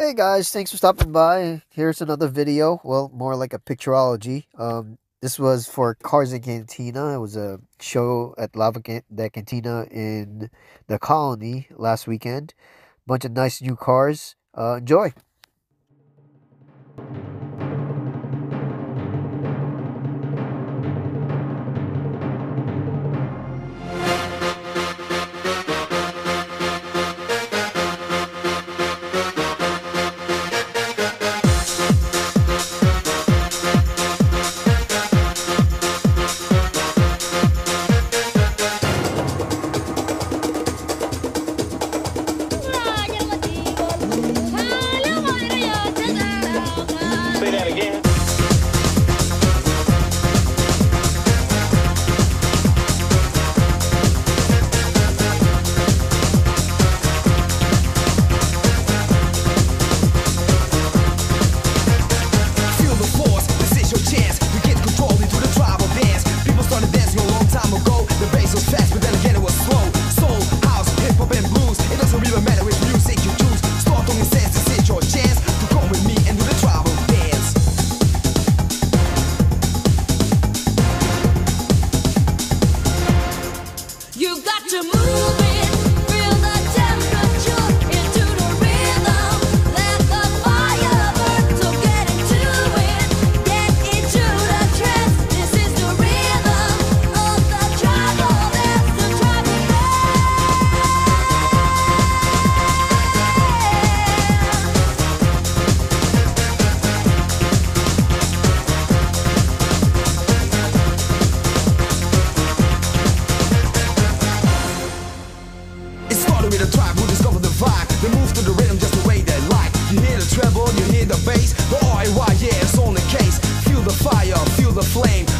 Hey guys, thanks for stopping by. Here's another video. Well, more like a picturology. This was for Cars and Cantina. It was a show at Da Cantina in the Colony last weekend. Bunch of nice new cars. Enjoy. Say that again. Feel the force, this is your chance. You get control into the tribal dance. People started dancing a long time ago. The bass was fast, but then again it was slow. Soul, house, hip hop, and blues. It doesn't really matter which music you choose. Start on your sense, this is your chance to come with me and do the tribal dance. You got to move it, feel the temperature into the rhythm. Let the fire burn, so get into it, get into the trance. This is the rhythm of the tribal dance, the tribal It started with a tribe who discovered the vibe. They move to the rhythm just the way they like. You hear the treble, you hear the bass. The RAY, yeah, it's on the case. Feel the fire, feel the flame.